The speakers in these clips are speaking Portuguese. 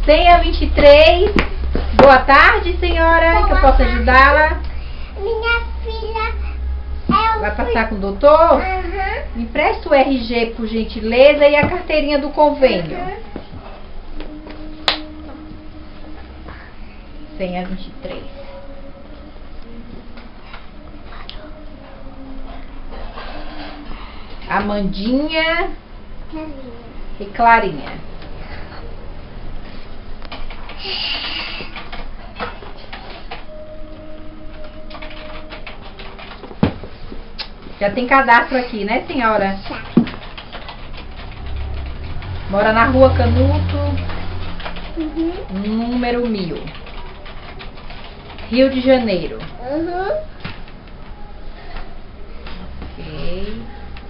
Senha 23. Boa tarde, senhora. Que eu posso ajudá-la? Minha filha Vai passar com o doutor? Uhum. Me presta o RG, por gentileza, e a carteirinha do convênio. Senha 23. Amandinha e Clarinha. Já tem cadastro aqui, né, senhora? Mora na Rua Canuto, número 1000. Rio de Janeiro. Ok.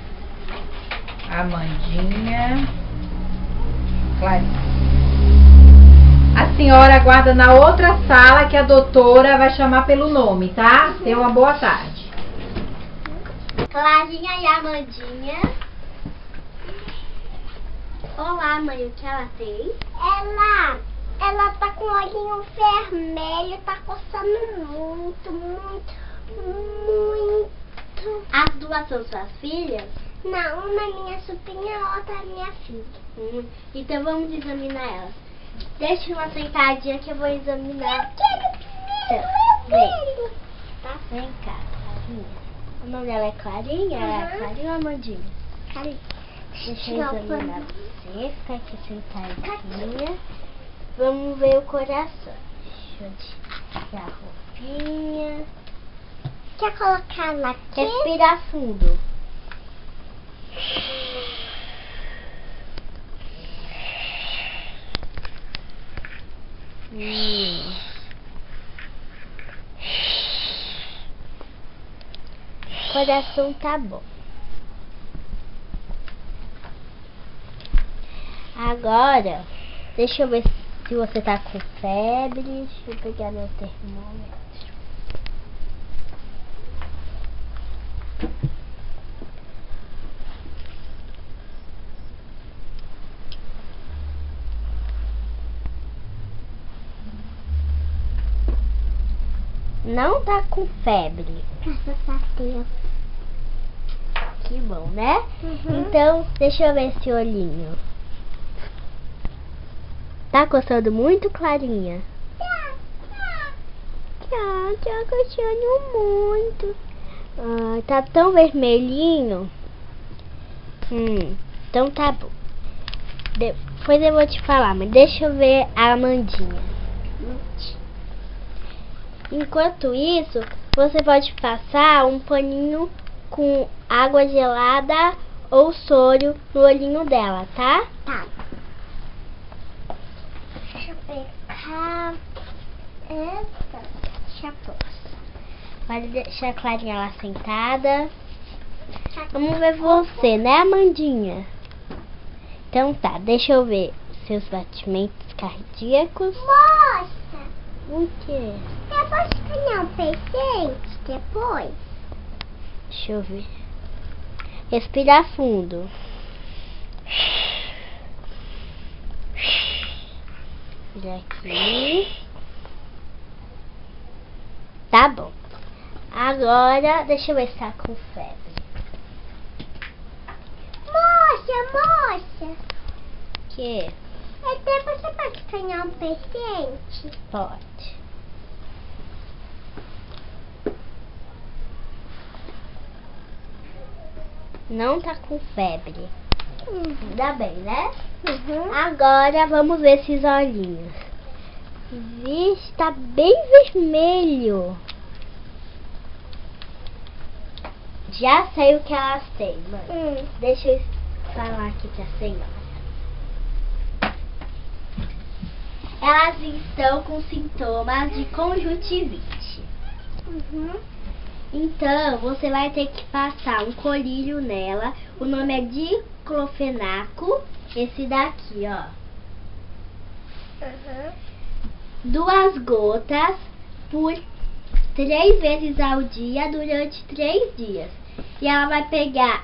Amandinha. Clarinha. A senhora aguarda na outra sala que a doutora vai chamar pelo nome, tá? Tenha uma boa tarde. Clarinha e Amandinha. Olá, mãe, o que ela tem? Ela tá com o olhinho vermelho, tá coçando muito. As duas são suas filhas? Não, uma é minha sobrinha, a outra é minha filha. Então vamos examinar elas. Deixa uma sentadinha que eu vou examinar. Eu quero. Tá, vem cá, Clarinha. O nome dela é Clarinha? É Clarinha ou Amandinha? Clarinha. Deixa eu examinar você. Fica aqui sentadinha. Vamos ver o coração. Deixa eu tirar a roupinha. Quer colocar ela aqui? Respira fundo. O coração tá bom. Agora, deixa eu ver se você tá com febre. Deixa eu pegar meu termômetro. Não tá com febre. Que bom, né? Então, deixa eu ver esse olhinho. Tá coçando muito, Clarinha? Tá coçando muito. Tá tão vermelhinho. Então tá bom. Depois eu vou te falar, mas deixa eu ver a Amandinha. Enquanto isso, você pode passar um paninho com água gelada ou soro no olhinho dela, tá? Tá. Deixa eu pegar essa. Deixa eu pôr. Pode deixar a Clarinha lá sentada. Vamos ver você, né, Amandinha? Então tá, deixa eu ver seus batimentos cardíacos. Moça! O quê? Eu posso escanear um paciente depois? Deixa eu ver. Respira fundo. Respira aqui. Tá bom. Agora, deixa eu ver se tá com febre. Moça! Que? Até você pode escanear um paciente? Pode. Não tá com febre. Ainda bem, né? Agora vamos ver esses olhinhos. Vixe, tá bem vermelho. Já sei o que elas têm, mãe. Deixa eu falar aqui pra senhora. Elas estão com sintomas de conjuntivite. Então, você vai ter que passar um colírio nela. O nome é diclofenaco. Esse daqui, ó. 2 gotas por 3 vezes ao dia durante 3 dias. E ela vai pegar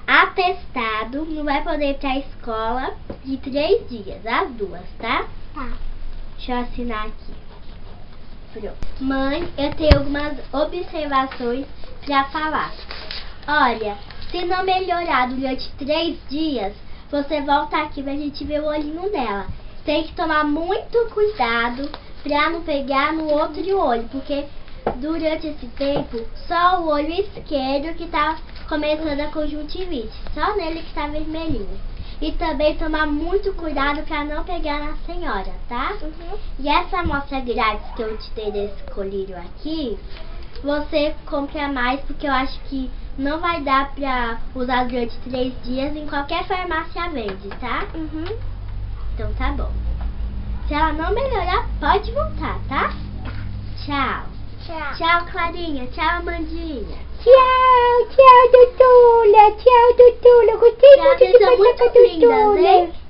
atestado, não vai poder ir pra escola de 3 dias, as duas, tá? Tá. Deixa eu assinar aqui. Pronto. Mãe, eu tenho algumas observações pra falar. Olha, se não melhorar durante 3 dias, você volta aqui pra gente ver o olhinho dela. Tem que tomar muito cuidado pra não pegar no outro olho, porque durante esse tempo, só o olho esquerdo que tá começando a conjuntivite. Só nele que tá vermelhinho. E também tomar muito cuidado pra não pegar na senhora, tá? E essa amostra grátis que eu te dei desse colírio aqui, você compra mais, porque eu acho que não vai dar pra usar durante 3 dias. Em qualquer farmácia vende, tá? Então tá bom. Se ela não melhorar, pode voltar, tá? Tchau. Tchau, Clarinha. Tchau, Amandinha. Tchau, tchau, doutora. Tchau, doutora. Gostei muito de Vocês são muito lindas, hein?